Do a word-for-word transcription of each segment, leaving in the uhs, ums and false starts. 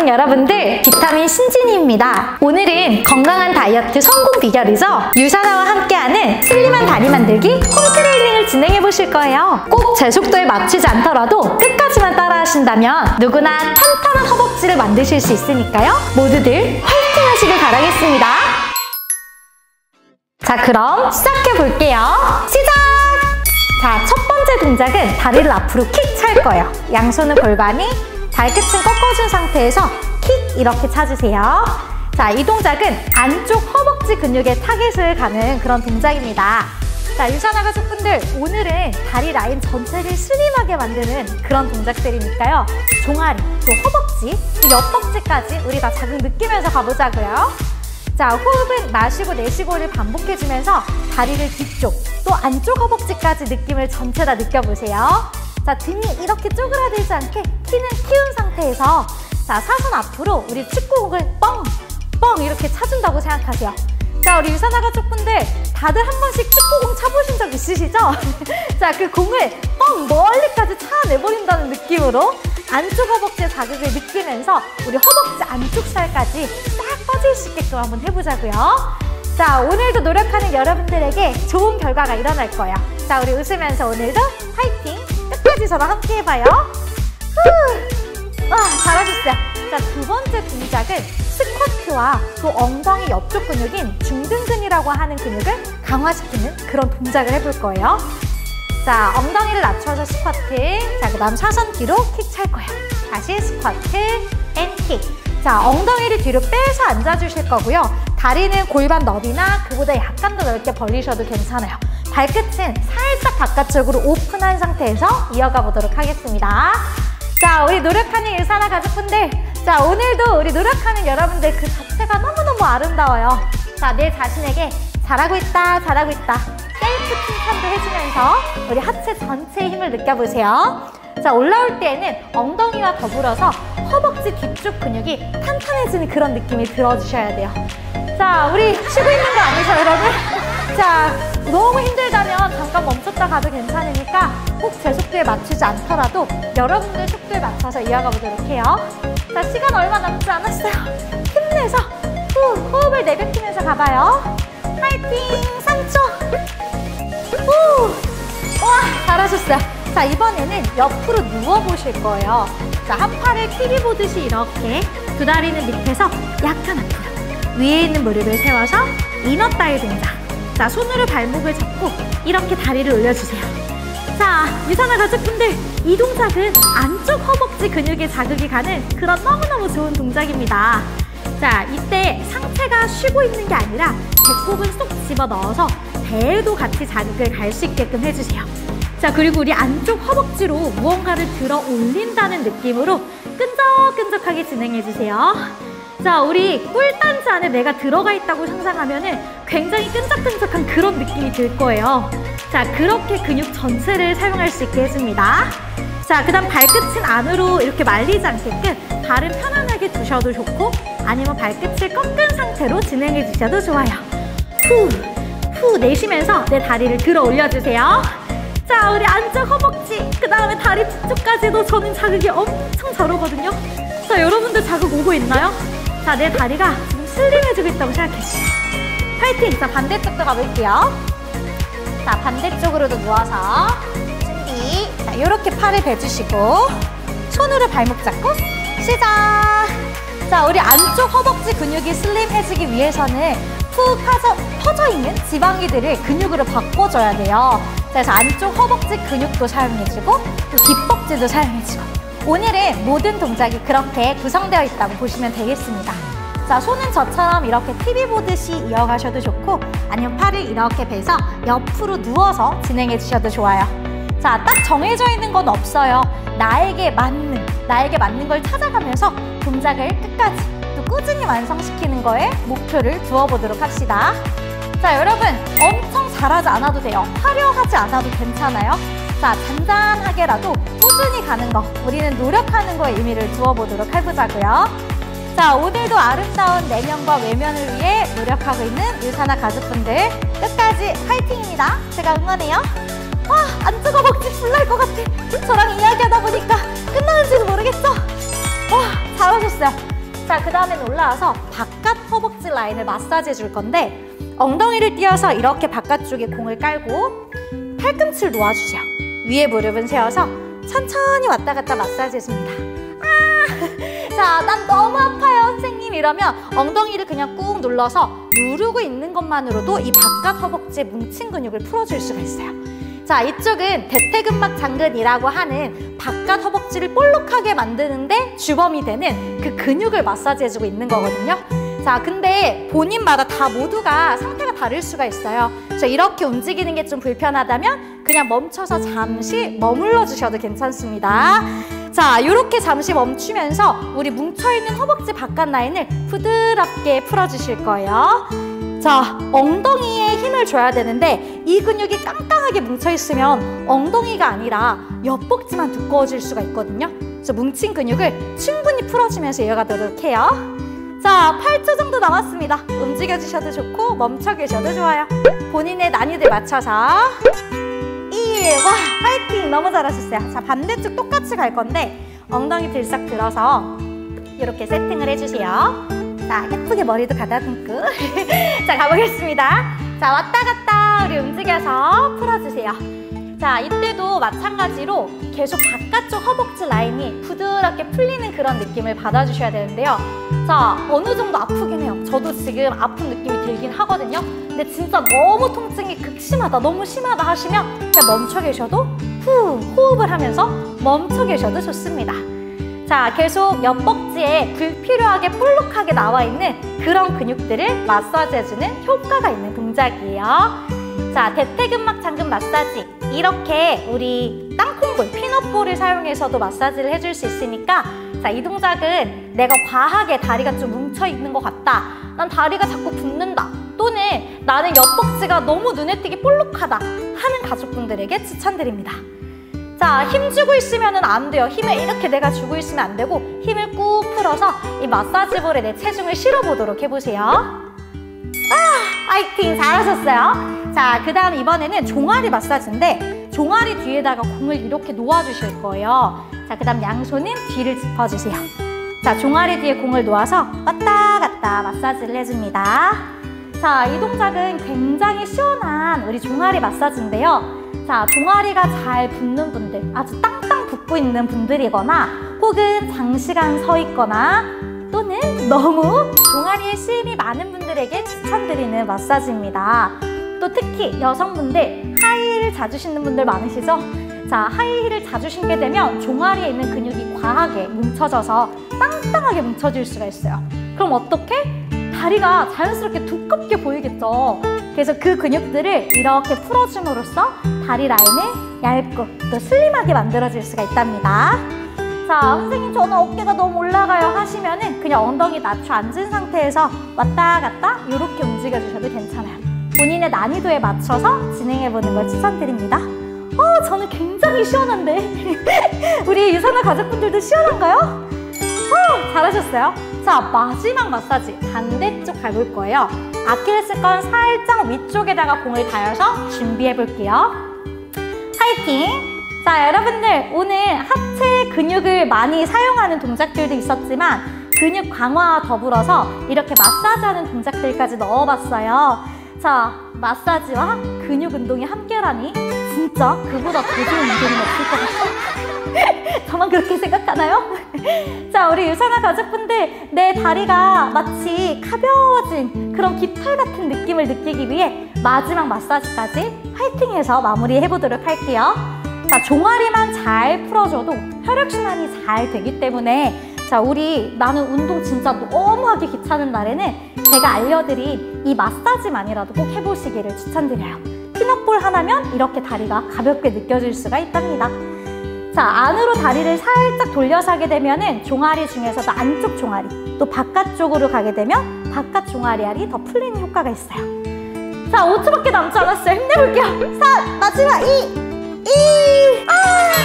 여러분들, 비타민 신진이입니다. 오늘은 건강한 다이어트 성공 비결이죠. 유산화와 함께하는 슬림한 다리 만들기 홈트레이닝을 진행해 보실 거예요. 꼭 제 속도에 맞추지 않더라도 끝까지만 따라 하신다면 누구나 탄탄한 허벅지를 만드실 수 있으니까요. 모두들 화이팅 하시길 바라겠습니다. 자, 그럼 시작해 볼게요. 시작! 자, 첫 번째 동작은 다리를 앞으로 킥 찰 거예요. 양손은 골반이 발끝은 꺾어준 상태에서 킥 이렇게 차주세요. 자, 이 동작은 안쪽 허벅지 근육에 타겟을 가는 그런 동작입니다. 자, 유산화 가족분들, 오늘은 다리 라인 전체를 슬림하게 만드는 그런 동작들이니까요. 종아리, 또 허벅지, 또 옆벅지까지 우리 다 자극 느끼면서 가보자고요. 자, 호흡은 마시고 내쉬고를 반복해주면서 다리를 뒤쪽, 또 안쪽 허벅지까지 느낌을 전체 다 느껴보세요. 자, 등이 이렇게 쪼그라들지 않게 키는 키운 상태에서 자, 사선 앞으로 우리 축구공을 뻥! 뻥! 이렇게 차준다고 생각하세요. 자, 우리 유산화 가족분들, 다들 한 번씩 축구공 차보신 적 있으시죠? 자, 그 공을 뻥! 멀리까지 차내버린다는 느낌으로 안쪽 허벅지의 자극을 느끼면서 우리 허벅지 안쪽 살까지 싹 뻗을 수 있게끔 한번 해보자고요. 자, 오늘도 노력하는 여러분들에게 좋은 결과가 일어날 거예요. 자, 우리 웃으면서 오늘도 화이팅! 끝까지 저랑 함께 해봐요. 후! 와, 잘하셨어요. 자, 두 번째 동작은 스쿼트와 또 엉덩이 옆쪽 근육인 중등근이라고 하는 근육을 강화시키는 그런 동작을 해볼 거예요. 자, 엉덩이를 낮춰서 스쿼트. 자, 그 다음 사선 뒤로 킥 찰 거예요. 다시 스쿼트 앤 킥. 자, 엉덩이를 뒤로 빼서 앉아주실 거고요. 다리는 골반 너비나 그보다 약간 더 넓게 벌리셔도 괜찮아요. 발끝은 살짝 바깥쪽으로 오픈한 상태에서 이어가 보도록 하겠습니다. 자, 우리 노력하는 유산화 가족분들, 자, 오늘도 우리 노력하는 여러분들 그 자체가 너무너무 아름다워요. 자, 내 자신에게 잘하고 있다, 잘하고 있다. 셀프 칭찬도 해주면서 우리 하체 전체의 힘을 느껴보세요. 자, 올라올 때에는 엉덩이와 더불어서 허벅지 뒤쪽 근육이 탄탄해지는 그런 느낌이 들어주셔야 돼요. 자, 우리 쉬고 있는 거 아니죠, 여러분? 자, 너무 힘들다면 잠깐 멈췄다 가도 괜찮으니까 꼭 제 속도에 맞추지 않더라도 여러분들 속도에 맞춰서 이어가 보도록 해요. 자, 시간 얼마 남지 않았어요. 힘내서 후, 호흡을 내뱉으면서 가봐요. 화이팅! 삼 초! 후! 와, 잘하셨어요. 자, 이번에는 옆으로 누워보실 거예요. 자, 한 팔을 티비 보듯이 이렇게, 두 다리는 밑에서 약간 앞으로, 위에 있는 무릎을 세워서 이너 다이 동작. 자, 손으로 발목을 잡고 이렇게 다리를 올려주세요. 자, 유산화 가족분들, 이 동작은 안쪽 허벅지 근육에 자극이 가는 그런 너무너무 좋은 동작입니다. 자, 이때 상체가 쉬고 있는 게 아니라 배꼽은 쏙 집어넣어서 배에도 같이 자극을 갈 수 있게끔 해주세요. 자, 그리고 우리 안쪽 허벅지로 무언가를 들어 올린다는 느낌으로 끈적끈적하게 진행해주세요. 자, 우리 꿀단지 안에 내가 들어가 있다고 상상하면은 굉장히 끈적끈적한 그런 느낌이 들 거예요. 자, 그렇게 근육 전체를 사용할 수 있게 해줍니다. 자, 그 다음 발끝은 안으로 이렇게 말리지 않게끔 발은 편안하게 두셔도 좋고, 아니면 발끝을 꺾은 상태로 진행해 주셔도 좋아요. 후, 후 내쉬면서 내 다리를 들어 올려주세요. 자, 우리 안쪽 허벅지, 그 다음에 다리 뒤쪽까지도 저는 자극이 엄청 잘 오거든요. 자, 여러분들 자극 오고 있나요? 자, 내 다리가 지금 슬림해지고 있다고 생각해주세요. 파이팅! 자, 반대쪽도 가볼게요. 자, 반대쪽으로도 누워서 준비. 자, 이렇게 팔을 베주시고 손으로 발목 잡고 시작! 자, 우리 안쪽 허벅지 근육이 슬림해지기 위해서는 푹 퍼져, 퍼져있는 지방이들을 근육으로 바꿔줘야 돼요. 그래서 안쪽 허벅지 근육도 사용해주고 또 뒷벅지도 사용해주고, 오늘은 모든 동작이 그렇게 구성되어 있다고 보시면 되겠습니다. 자, 손은 저처럼 이렇게 티비 보듯이 이어가셔도 좋고, 아니면 팔을 이렇게 베서 옆으로 누워서 진행해 주셔도 좋아요. 자, 딱 정해져 있는 건 없어요. 나에게 맞는, 나에게 맞는 걸 찾아가면서 동작을 끝까지 또 꾸준히 완성시키는 거에 목표를 두어보도록 합시다. 자, 여러분, 엄청 잘하지 않아도 돼요. 화려하지 않아도 괜찮아요. 자, 잔잔하게라도 꾸준히 가는 거, 우리는 노력하는 거에 의미를 두어보도록 해보자고요. 자, 오늘도 아름다운 내면과 외면을 위해 노력하고 있는 유산화 가족분들, 끝까지 화이팅입니다. 제가 응원해요. 와, 안쪽 허벅지 불날 것 같아. 저랑 이야기하다 보니까 끝나는지도 모르겠어. 와, 잘하셨어요. 자, 그 다음엔 올라와서 바깥 허벅지 라인을 마사지 해줄 건데 엉덩이를 띄어서 이렇게 바깥쪽에 공을 깔고 팔꿈치를 놓아주세요. 위에 무릎은 세워서 천천히 왔다 갔다 마사지 해줍니다. 아, 자, 난 너무 아파요 선생님 이러면 엉덩이를 그냥 꾹 눌러서 누르고 있는 것만으로도 이 바깥 허벅지의 뭉친 근육을 풀어줄 수가 있어요. 자, 이쪽은 대퇴근막 장근이라고 하는 바깥 허벅지를 볼록하게 만드는데 주범이 되는 그 근육을 마사지 해주고 있는 거거든요. 자, 근데 본인마다 다 모두가 상태가 다를 수가 있어요. 그래서 이렇게 움직이는 게 좀 불편하다면 그냥 멈춰서 잠시 머물러 주셔도 괜찮습니다. 자, 이렇게 잠시 멈추면서 우리 뭉쳐있는 허벅지 바깥 라인을 부드럽게 풀어주실 거예요. 자, 엉덩이에 힘을 줘야 되는데 이 근육이 깡깡하게 뭉쳐있으면 엉덩이가 아니라 옆벅지만 두꺼워질 수가 있거든요. 그래서 뭉친 근육을 충분히 풀어주면서 이어가도록 해요. 자, 팔 초 정도 남았습니다. 움직여주셔도 좋고 멈춰 계셔도 좋아요. 본인의 난이도에 맞춰서 일, 와, 파이팅! 너무 잘하셨어요. 자, 반대쪽 똑같이 갈 건데 엉덩이 들썩 들어서 이렇게 세팅을 해주세요. 자, 예쁘게 머리도 가다듬고 자, 가보겠습니다. 자, 왔다 갔다 우리 움직여서 풀어주세요. 자, 이때도 마찬가지로 계속 바깥쪽 허벅지 라인이 부드럽게 풀리는 그런 느낌을 받아주셔야 되는데요. 자, 어느 정도 아프긴 해요. 저도 지금 아픈 느낌이 들긴 하거든요. 근데 진짜 너무 통증이 극심하다, 너무 심하다 하시면 그냥 멈춰 계셔도 후 호흡을 하면서 멈춰 계셔도 좋습니다. 자, 계속 옆벅지에 불필요하게 볼록하게 나와 있는 그런 근육들을 마사지해주는 효과가 있는 동작이에요. 자, 대퇴근막 장근 마사지, 이렇게 우리 땅콩볼, 피넛볼을 사용해서도 마사지를 해줄 수 있으니까 자, 이 동작은 내가 과하게 다리가 좀 뭉쳐있는 것 같다, 난 다리가 자꾸 붓는다, 또는 나는 옆벅지가 너무 눈에 띄게 볼록하다 하는 가족분들에게 추천드립니다. 자, 힘 주고 있으면 안 돼요. 힘을 이렇게 내가 주고 있으면 안 되고 힘을 꾹 풀어서 이 마사지볼에 내 체중을 실어보도록 해보세요. 아, 파이팅! 잘하셨어요. 자, 그 다음 이번에는 종아리 마사지인데 종아리 뒤에다가 공을 이렇게 놓아주실 거예요. 자, 그 다음 양손은 뒤를 짚어주세요. 자, 종아리 뒤에 공을 놓아서 왔다 갔다 마사지를 해줍니다. 자, 이 동작은 굉장히 시원한 우리 종아리 마사지인데요. 자, 종아리가 잘 붓는 분들, 아주 땅땅 붓고 있는 분들이거나 혹은 장시간 서 있거나 또는 너무 종아리에 수임이 많은 분들에게 추천드리는 마사지입니다. 또 특히 여성분들 하이힐을 자주 신는 분들 많으시죠? 자, 하이힐을 자주 신게 되면 종아리에 있는 근육이 과하게 뭉쳐져서 땅땅하게 뭉쳐질 수가 있어요. 그럼 어떻게? 다리가 자연스럽게 두껍게 보이겠죠? 그래서 그 근육들을 이렇게 풀어줌으로써 다리 라인을 얇고 또 슬림하게 만들어줄 수가 있답니다. 자, 선생님 저는 어깨가 너무 올라가요 하시면은 그냥 엉덩이 낮춰 앉은 상태에서 왔다 갔다 이렇게 움직여주셔도 괜찮아요. 본인의 난이도에 맞춰서 진행해보는 걸 추천드립니다. 어, 저는 굉장히 시원한데 우리 유산화 가족분들도 시원한가요? 어, 잘하셨어요. 자, 마지막 마사지 반대쪽 가볼 거예요. 아킬레스건 살짝 위쪽에다가 공을 닿여서 준비해 볼게요. 파이팅! 자, 여러분들 오늘 하체 근육을 많이 사용하는 동작들도 있었지만 근육 강화와 더불어서 이렇게 마사지하는 동작들까지 넣어봤어요. 자, 마사지와 근육 운동이 함께라니 진짜 그보다 더 좋은 운동은 없을 것 같아요. 저만 그렇게 생각하나요? 자, 우리 유산화 가족분들 내 다리가 마치 가벼워진 그런 깃털 같은 느낌을 느끼기 위해 마지막 마사지까지 파이팅해서 마무리해보도록 할게요. 자, 종아리만 잘 풀어줘도 혈액순환이 잘 되기 때문에 자, 우리 나는 운동 진짜 너무 하기 귀찮은 날에는 제가 알려드린 이 마사지만이라도 꼭 해보시기를 추천드려요. 피넛볼 하나면 이렇게 다리가 가볍게 느껴질 수가 있답니다. 자, 안으로 다리를 살짝 돌려서 하게 되면은 종아리 중에서도 안쪽 종아리, 또 바깥쪽으로 가게 되면 바깥 종아리 알이 더 풀리는 효과가 있어요. 자, 오 초밖에 남지 않았어요. 힘내볼게요. 삼, 마지막 이, 일, 아,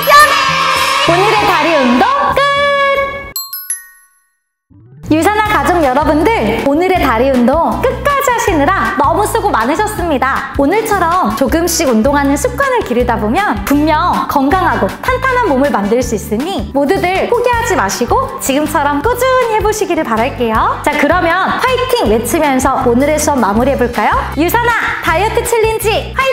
야! 오늘의 다리 운동 끝! 유산화 가족 여러분들, 오늘의 다리 다리 운동 끝까지 하시느라 너무 수고 많으셨습니다. 오늘처럼 조금씩 운동하는 습관을 기르다 보면 분명 건강하고 탄탄한 몸을 만들 수 있으니 모두들 포기하지 마시고 지금처럼 꾸준히 해보시기를 바랄게요. 자, 그러면 화이팅 외치면서 오늘의 수업 마무리해볼까요? 유산아 다이어트 챌린지 화이팅!